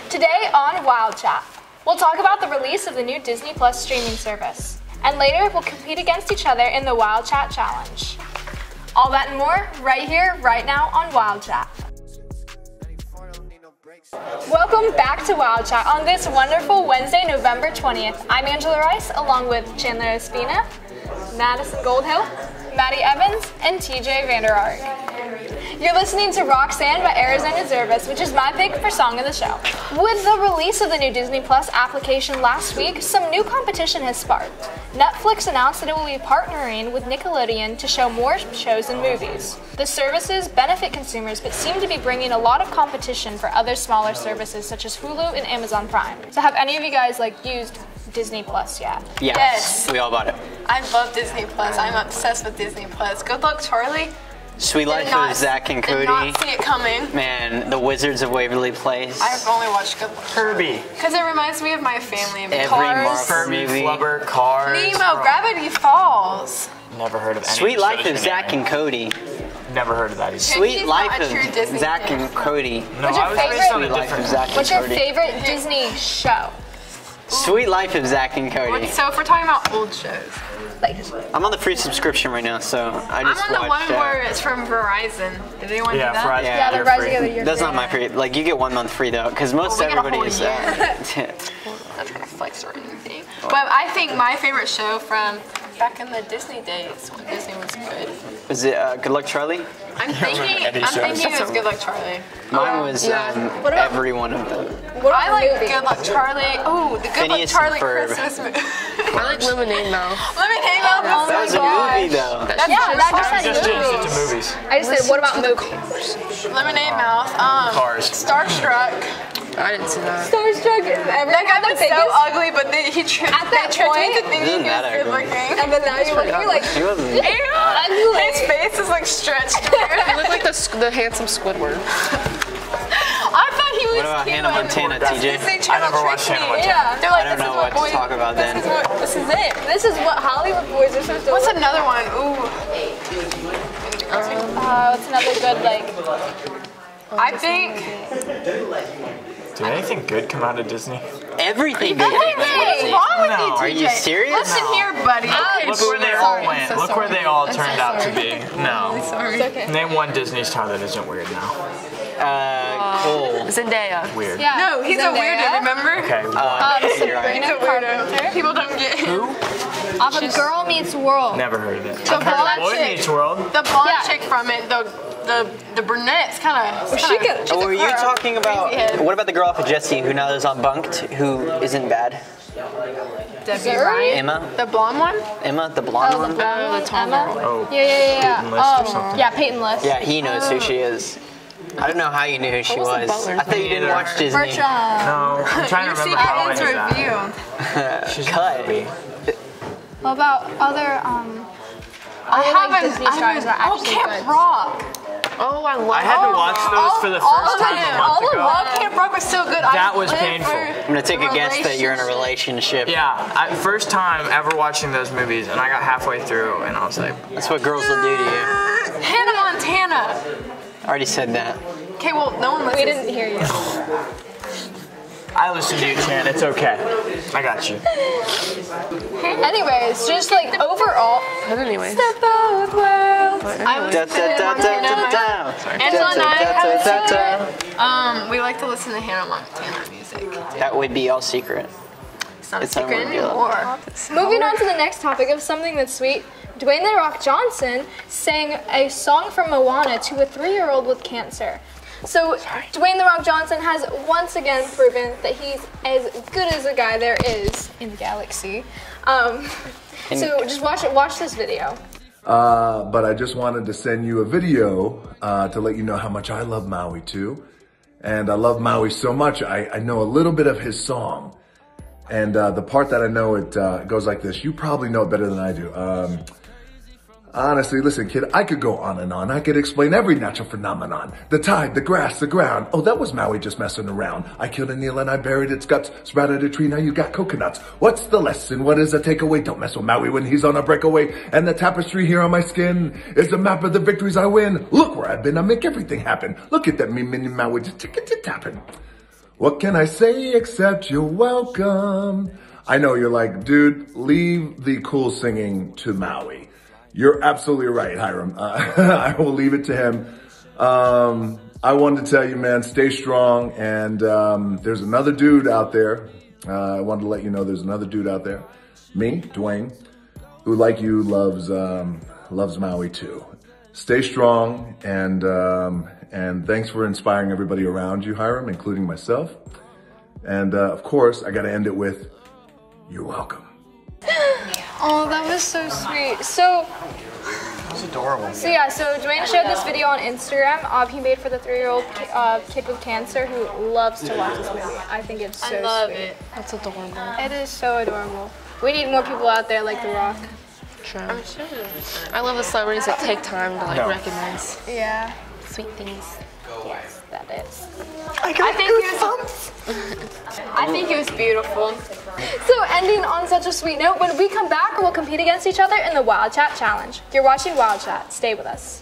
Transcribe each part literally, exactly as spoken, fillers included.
Today on Wild Chat, we'll talk about the release of the new Disney Plus streaming service. And later, we'll compete against each other in the Wild Chat Challenge. All that and more, right here, right now on Wild Chat. Welcome back to Wild Chat on this wonderful Wednesday, November twentieth. I'm Angela Rice, along with Chandler Espina, Madison Goldhill, Maddie Evans, and T J Vanderark. You're listening to Roxanne by Arizona Zervas, which is my pick for Song of the Show. With the release of the new Disney Plus application last week, some new competition has sparked. Netflix announced that it will be partnering with Nickelodeon to show more shows and movies. The services benefit consumers, but seem to be bringing a lot of competition for other smaller services such as Hulu and Amazon Prime. So have any of you guys like used Disney Plus yet? Yes. Yes. We all bought it. I love Disney Plus. I'm obsessed with Disney Plus. Good luck, Charlie. Sweet Did Life not- of Zach and Did Cody. not see it coming. Man, The Wizards of Waverly Place. I've only watched Good Luck. Kirby. Because it reminds me of my family. Of Every Cars. Marvel Kirby, movie. Flubber, Cars. Nemo, Gravity Falls. Never heard of any Sweet of the Life shows of you're Zach naming. and Cody. Never heard of that either. Sweet he's Life not a true of Disney Zach fan. and Cody. No, What's your I was favorite- based on a Sweet Life of different. Zach and What's your Cody. favorite Disney show? Sweet Life of Zach and Cody. So if we're talking about old shows, Like, I'm on the free subscription right now, so I I'm just on the one watched, uh, where it's from Verizon. Did anyone Yeah, do that? Verizon. yeah, the you're Rising free. of the Year. That's not my free. Like, you get one month free though, because most Oh, we get a everybody whole is. year. Uh, I'm not trying to flex or anything. But I think my favorite show from back in the Disney days when Disney was good. was it uh, Good Luck Charlie? I'm thinking. Eddie I'm shows. thinking it was Good Luck Charlie. Mine was yeah. um, What about- every one of them. What I about like movies? Good Luck Charlie. Oh, the Good Phineas Luck and Charlie Ferb. Christmas movie. I like Lemonade Mouth. Lemonade Mouth. Oh That my was a gosh. movie though. That's Yeah, just that I just just said changed it to movies. movies. I just said, what about movies? Lemonade Mouth. Um, Cars. Starstruck. I didn't see that. Starstruck. Everyone That guy had the was so biggest- ugly, but then he tri- At that they tricked me point- into thinking Isn't he was that good ugly? looking. And then now you're looking at me like, He wasn't. Ew, his face is like stretched. He looked like the, squ- the handsome Squidward. I thought he was What about cute. Hannah Montana, T J? Disney I Channel never watched tricked Hannah me. Montana. yeah. They're like, I don't this know is what to boys- talk about this then. Is what, this is it. This is what Hollywood boys are supposed to What's look another one? Ooh. Uh, what's another good, like, I think. Did anything good come out of Disney? Everything. good. What's wrong with No. you, Are T J? you serious? Listen here, buddy. Look where they all went. Look where they all turned out to be. No. Sorry. okay. Name one Disney star that isn't weird now. Uh, Cole. Zendaya. Weird. Yeah. No, he's a Zendaya. weirdo, remember? Okay, one. Uh, you're right. He's a weirdo. People don't get him. Off of Girl Meets World. Never heard of it. The I've heard blonde of Boy chick. Meets World. The blonde Yeah. chick from it, the the the brunette's kind of. she could- Oh, were you talking about? Crazy head. What about the girl off of Jesse who now is on Bunked, who isn't bad? Debbie Zuri? Ryan? Emma. The blonde one? Emma, the blonde Oh, the one. blonde one, the tall Emma? girl. Oh, Yeah, yeah, yeah. Peyton List or Um, something. yeah, Peyton List. Yeah, he knows who she is. I don't know how you knew who she was the was. butler's I thought you didn't name? watch Disney. Bertram. no. I'm trying Your to remember secret how is many that. revealed. She's Cut. movie. What about other, um, I other, like, haven't. Disney I stars haven't. are Oh, actually Camp good? Rock. Oh, I love I had to watch those for the all first of time them. a month All of ago. all Camp Rock was so good. I That was lived painful. for I'm gonna take a guess that you're in a relationship. Yeah, I, first time ever watching those movies, and I got halfway through, and I was like, That's what girls will do to you. Hannah Montana. I already said that. Okay, well, no one We listens. didn't hear you. I listened to you, Chan. It's okay. I got you. Anyways, just like overall, But anyways. the both worlds. I was Da, da, da, da, da, da. Angela and I Da, da, da, have da, da. Um, we like to listen to Hannah Montana music. That would be all secret. It's not It's a secret unrevealed. anymore. Moving on to the next topic of something that's sweet, Dwayne The Rock Johnson sang a song from Moana to a three-year-old with cancer. So Dwayne The Rock Johnson has once again proven that he's as good as a guy there is in the galaxy. Um, so just watch it. Watch this video. Uh, but I just wanted to send you a video uh, to let you know how much I love Maui too. And I love Maui so much, I, I know a little bit of his song. And uh, the part that I know, it uh, goes like this. You probably know it better than I do. Um, Honestly, listen, kid, I could go on and on. I could explain every natural phenomenon. The tide, the grass, the ground. Oh, that was Maui just messing around. I killed an eel and I buried its guts. Sprouted a tree, now you got coconuts. What's the lesson? What is the takeaway? Don't mess with Maui when he's on a breakaway. And the tapestry here on my skin is a map of the victories I win. Look where I've been, I make everything happen. Look at that me mini Maui just tick-a-tick-tapping. What can I say except you're welcome? I know you're like, dude, leave the cool singing to Maui. You're absolutely right, Hiram. Uh, I will leave it to him. Um, I wanted to tell you, man, stay strong. And um, there's another dude out there. Uh, I wanted to let you know there's another dude out there, me, Dwayne, who, like you, loves um, loves Maui too. Stay strong, and um, and thanks for inspiring everybody around you, Hiram, including myself. And uh, of course, I got to end it with, you're welcome. Oh, that was so sweet. So, It's adorable. so yeah, so Dwayne shared this video on Instagram. Uh, he made for the three-year-old uh, kid with cancer who loves to watch this movie. I think it's so I love sweet. it. That's adorable. It is so adorable. We need more people out there like The Rock. True. I'm sure. I love the celebrities that take time to like No. recognize Yeah. sweet things. Yes, that is. I think it was. I think it was beautiful. So ending on such a sweet note, when we come back, we'll compete against each other in the Wild Chat Challenge. You're watching Wild Chat. Stay with us.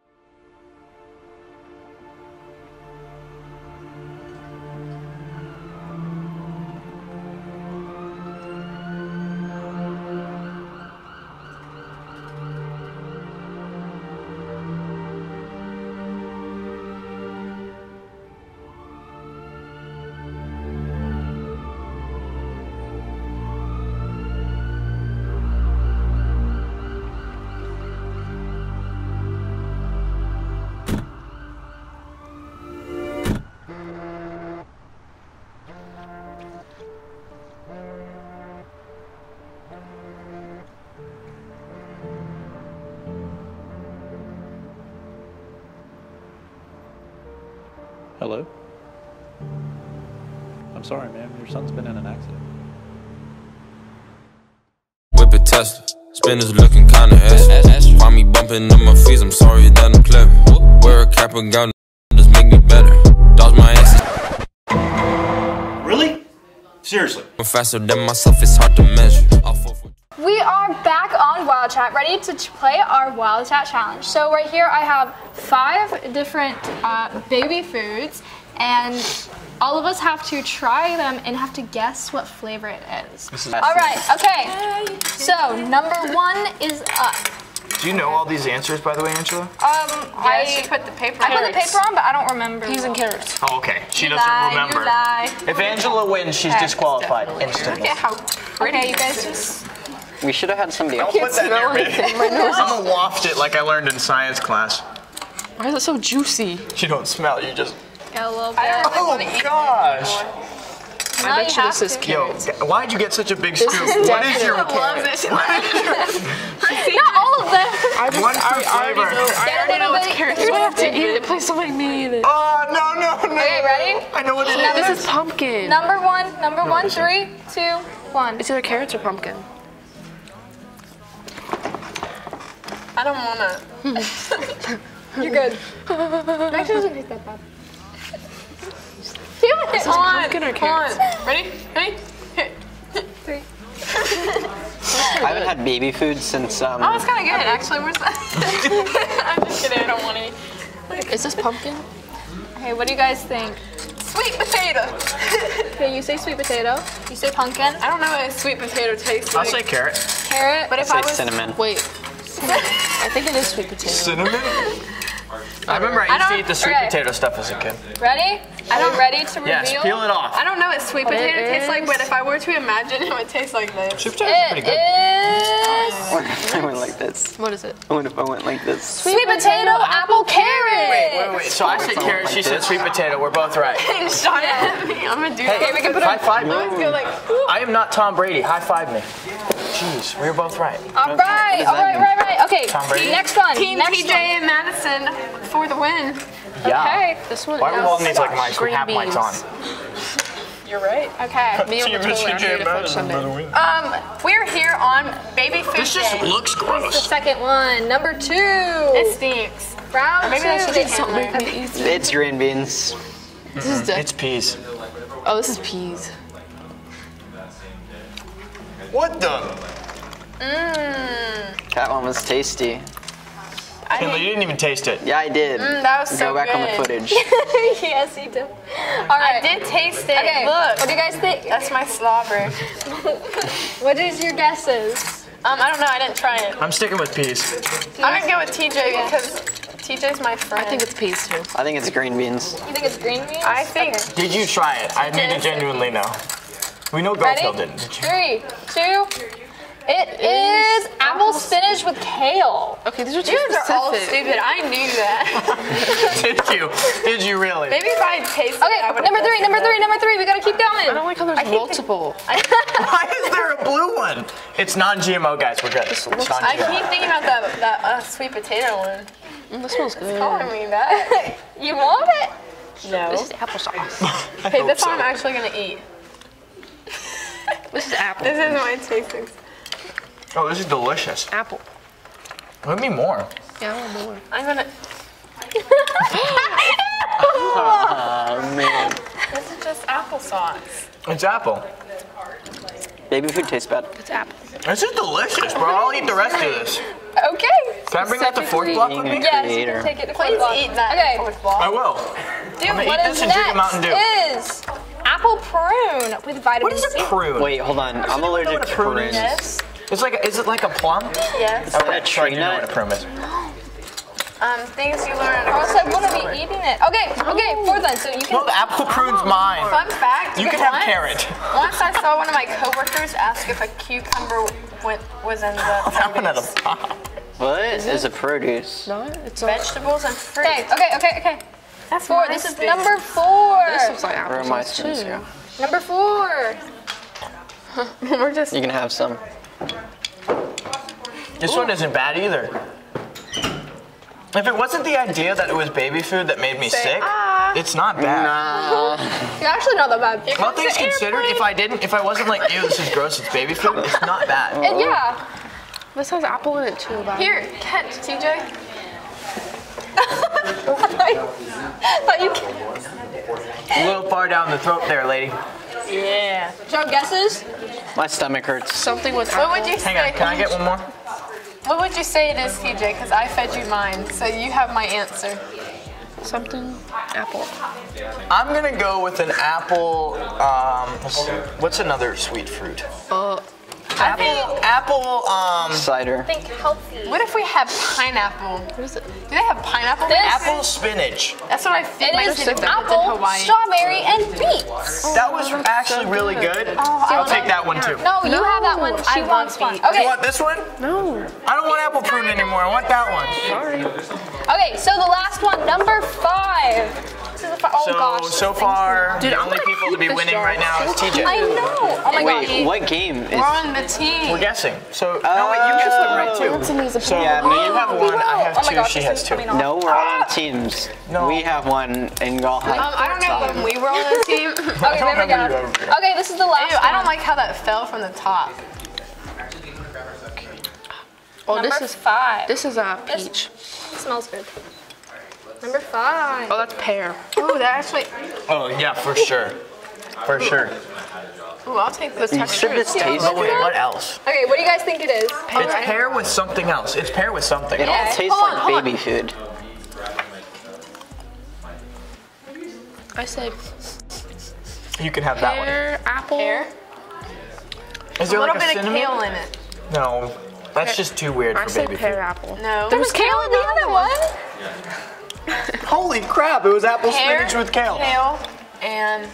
Hello? I'm sorry, ma'am. Your son's been in an accident. Whip a Tesla, spinners looking kinda S. Find me bumping on my fees, I'm sorry that I'm clever. Wear a cap and gown, just make me better. Dodge my ass. Really? Seriously? I'm faster than myself, it's hard to measure. I'll fall for We are back on Wild Chat, ready to ch- play our Wild Chat Challenge. So right here I have five different uh, baby foods, and all of us have to try them and have to guess what flavor it is. All right, okay. So number one is up. Do you know all these answers, by the way, Angela? Um, Yeah, I she put the paper. I put the Carrots. paper on, but I don't remember. Peas and carrots. Oh, okay. She You doesn't lie, remember. You lie. If Angela wins, she's disqualified instantly. Look at how pretty. Okay, you guys just. We should have had somebody else. Don't put that smell near me. anything. My nose I'm gonna waft it like I learned in science class. Why is it so juicy? You don't smell, you just. Get a little bit. I don't really want to Oh eat gosh! Now I bet you you this have is to. Yo, carrots. why'd you get such a big scoop? is What is your definitely Loves it. Not all of them. I just, one I, for I already flavor? know, I Get a already know little it's bit- carrots. You have to eat it. Please don't make me eat it. Oh no no no! Okay, ready? I know what it Now is. This is pumpkin. Number one, number one, three, two, one. It's either carrots or pumpkin. I don't want to. You're good. Actually, doesn't taste that bad. Feel it Is this on. pumpkin or Come on. carrots? Ready? Ready? Three. I haven't had baby food since um. Oh, it's kind of good, actually. Where's that? I'm just kidding. I don't want any. Is this pumpkin? Okay, what do you guys think? Sweet potato. Okay, you say sweet potato. You say pumpkin. I don't know what a sweet potato tastes I'll like. say carrot. Carrot. But if say I was cinnamon. Wait. I think it is sweet potato. Cinnamon. I remember I I used to don't- eat the sweet okay. potato stuff as a kid. Ready? Are you ready to reveal? Yes, peel it off. I don't know what sweet potato It tastes like, is- but if I were to imagine it would taste like this. Sweet potatoes are pretty It good. is What if I went like this? What is it? What if I went like this? sweet potato, apple, carrot. Wait, wait, wait. So I said carrot, she said sweet potato. We're both right. Shot at me. I'm gonna do Hey, that. we can put high five me. Let's go like. I am not Tom Brady. High five me. Jeez, we were both right. All right, does all that right, mean? right, right. Okay, Tom Brady? next one. Team next T J and Madison for the win. Yeah. Okay, This one Why are we is holding these like mics? We green have mics on. beans. You're right. okay. Me and Latoya are here to fudge Sunday. Um, we're here on Baby Food This just Day. looks The gross. second one, number two. It stinks. Round Maybe two. that should be Please don't make handler. me eat it. It's green beans. This is It's de- peas. Oh, this is peas. What the? Mmm. That one was tasty. I Chandler, you didn't even taste it. Yeah, I did. Mm, that was so Go back good. on the footage. Yes, you did. All I right. did taste it. Okay, Look. what do you guys think? That's my slobber. What is your guesses? Um, I don't know. I didn't try it. I'm sticking with peas. I'm gonna go with T J because T J's my friend. I think it's peas too. I think it's green beans. You think it's green beans? I think. Okay. Did you try it? I need to genuinely know. We know Garfield Ready? didn't. Did you? Three, two. It is apple spinach with kale. Okay, these are too You guys are all specific. stupid. I knew that. Did you? Did you really? Maybe if I had tasted Okay, it, I would number three, number three, number three. We gotta keep going. I don't like how there's I keep multiple. Why is there a blue one? It's non-G M O, guys. We're good. It's looks- I non-G M O. keep thinking about that, that uh, sweet potato one. Mm, this smells good. Calling me that. You want it? No. This is applesauce. Okay, this so. one I'm actually gonna eat. This is apple. This is my tasting. Oh, this is delicious. Apple. Give me more. Yeah, I want more. I'm gonna. Oh, man. This is just applesauce. It's apple. Baby food tastes bad. It's apple. This is delicious, bro. I'll eat the rest of this. Okay. Can I bring out the fourth block with me? Being a Yes, you creator. can take it to Please fourth block. eat that. Okay. fourth I block. will. Dude, I'm gonna what eat is this and drink a Mountain next Dew. is apple prune with vitamin What is C. a prune? Wait, hold on. I'm allergic to prune prunes. Yes. It's like, a, is it like a plum? Yes. Okay, a sure, tree you know nut? what a prune is. Um, things you learn at a Or else I grocery wouldn't store. be eating it. Okay, okay, fourth one. So you can. No, the apple prune's mine. Fun fact. You can have once- carrot. Once I saw one of my coworkers ask if a cucumber went, was in the That one had a produce. pop. What is a produce? No, it's a. Vegetables and fruit. Okay, okay, okay, okay. That's Four. my This is spoon. number four. This looks like Where are my applesauce spoons too. go? Number four. We're just. You can have some. This one isn't bad either. If it wasn't the idea that it was baby food that made me sick, ah. it's not bad. Nah. You're actually not that bad. All things considered, if I didn't, if I wasn't like, ew, this is gross, it's baby food, it's not bad. And yeah. This has apple in it too. But Here, catch, T J. Thought you can. A little far down the throat there, lady. Yeah. Joe, guesses? My stomach hurts. something with apple. What would you say? Hang on, can I get one more? What would you say it is, T J? Because I fed you mine, so you have my answer. Something apple. I'm gonna go with an apple, um, let's see, what's another sweet fruit? Uh, Apple, apple, um, Cider. Think healthy. What if we have pineapple? what is it? Do they have pineapple? This- apple spinach. That's what I think. It my is kids did in apple, Hawaii. strawberry, and beets. That was actually really good. I'll take that one too. No, you have that one. She I wants want one. beets. You Okay. want this one? No. I don't want apple prune anymore, I want that one. Sorry. Okay, so the last one, number five. This is a fi- oh So, gosh. so far, Dude, the I'm only gonna people to hate be this winning jar. right now is T J. I know. Oh my Wait, gosh. what game is? We're on the team. We're guessing. So, no, wait, you guessed them right too. So, Yeah, me, me- you have We one, I will. have Oh my two, gosh, she this has thing's two. coming off. No, we're all on teams. No. We have one, and y'all have. Um, I don't know when we were on the team. Okay, don't there we remember go. you ever- Okay, this is the last Ew, one. I don't like how that fell from the top. Oh, Number this is five. this is a This- peach. It smells good. Number five. Oh, that's pear. Ooh, that actually. Oh, yeah, for sure. For sure. Ooh, I'll take this You texture. should just taste But wait, it. what else? Okay, what do you guys think it is? It's pear with something else. It's pear with something. It all Okay. tastes Hold on, like hold on. baby food. I say You can have that one. pear, apple. Pear. Is A there little like a bit of cinnamon? kale in it. No, that's just too weird I for say baby pear food. apple. No. There was kale in the other one. Holy crap! It was apple Pear, spinach with kale. Kale and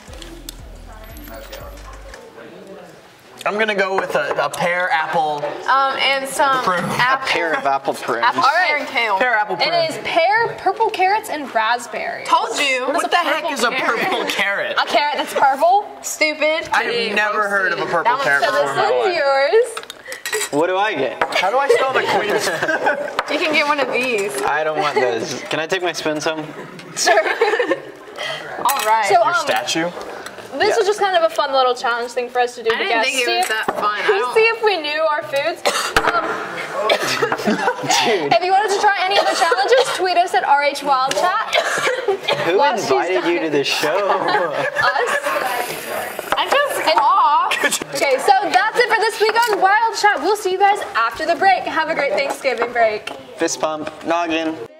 I'm gonna go with a, a pear apple. um and some Prune. apple. Pair of apple prunes. Apple, pear, and kale. Pear apple prune. It is pear, purple carrots, and raspberry. Told you. What the heck is a purple carrot? A carrot that's purple. Stupid. I have never heard of a purple That one's carrot so before This in my one's life. yours. What do I get? How do I spell the queen's? You can get one of these. I don't want those. Can I take my spoons home? Sure. All right. So Your um, statue? this was just kind of a fun little challenge thing for us to do I to didn't guess. think it see was if, that fun. I don't- see if we knew our foods. Um, if you wanted to try any other challenges, tweet us at R H Wild Chat. Who While she's invited you done- to the show? Us. I just coughed. Okay, so that's it for this week on Wild Chat. We'll see you guys after the break. Have a great Thanksgiving break. fist pump, noggin.